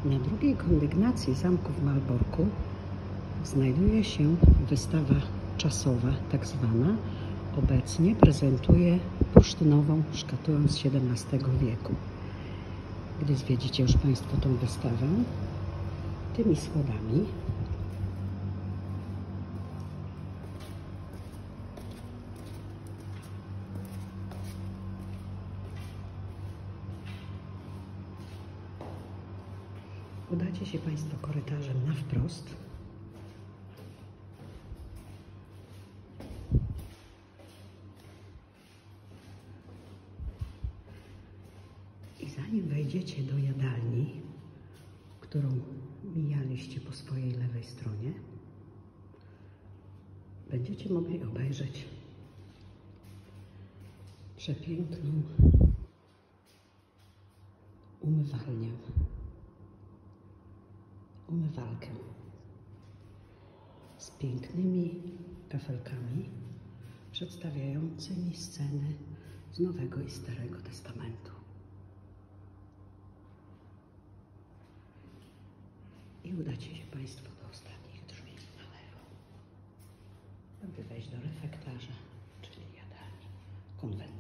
Na drugiej kondygnacji zamku w Malborku znajduje się wystawa czasowa, tak zwana. Obecnie prezentuje bursztynową szkatułę z XVII wieku. Gdy zwiedzicie już Państwo tą wystawę, tymi schodami udacie się Państwo korytarzem na wprost. I zanim wejdziecie do jadalni, którą mijaliście po swojej lewej stronie, będziecie mogli obejrzeć przepiękną umywalkę z pięknymi kafelkami przedstawiającymi sceny z Nowego i Starego Testamentu. I udacie się Państwo do ostatnich drzwi na lewo, aby wejść do refektarza, czyli jadalni konwentu.